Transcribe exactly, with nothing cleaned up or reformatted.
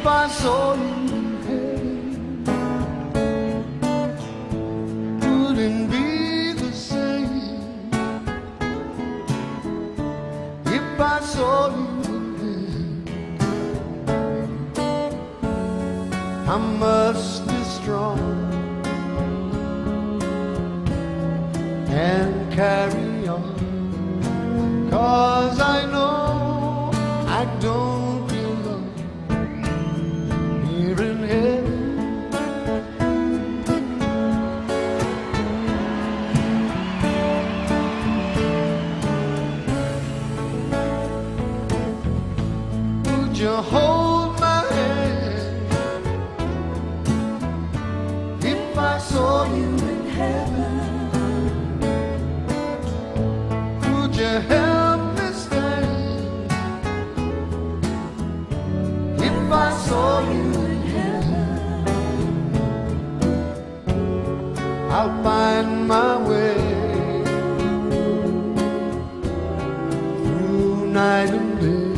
If I saw you in heaven, wouldn't be the same. If I saw you in heaven, I must be strong and carry on, 'cause I know I don't belong here in heaven. Would you hold my hand if I saw you in heaven? Would you help me stand if I saw you in heaven? I'll find my way through night and day.